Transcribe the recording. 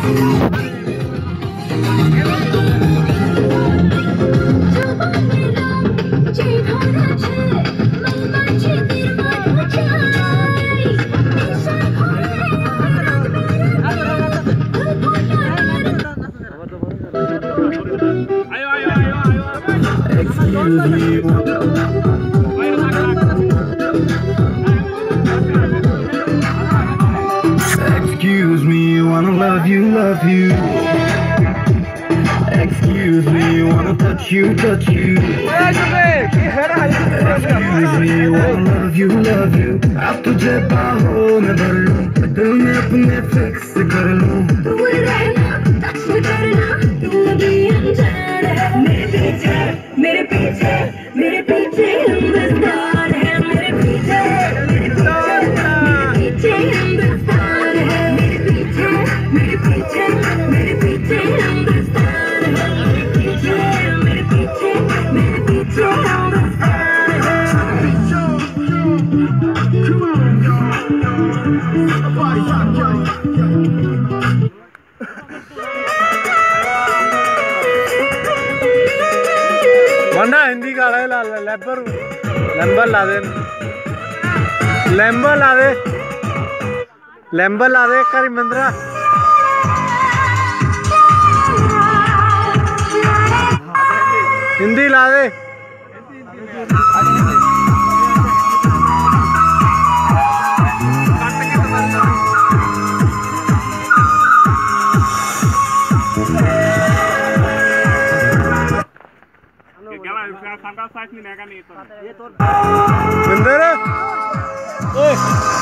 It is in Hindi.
Excuse me, wanna love you, love you. Excuse me, wanna touch you, touch you. Excuse me, wanna love you, love you. अब तुझे बाहों में भर लूं, दिल में अपने फिक्स कर लूं। तू रहना, टच करना, तू अभी अनजान है। मेरे पीछे, मेरे पीछे, मेरे पीछे हिंदुस्तान है। मेरे पीछे, मेरे पीछे हिंदुस्तान है। मेरे पीछे, मेरे पीछे, मेरे पीछे हिंदुस्तान है। मेरे पीछे, मेरे पीछे, मेरे पीछे हिंदुस्तान है। वरना हिंदी का लैम्बर ला दे, लैम्बर ला दे, लैम्बर ला दे करी मंदरा। हिंदी ला दे। मंदिर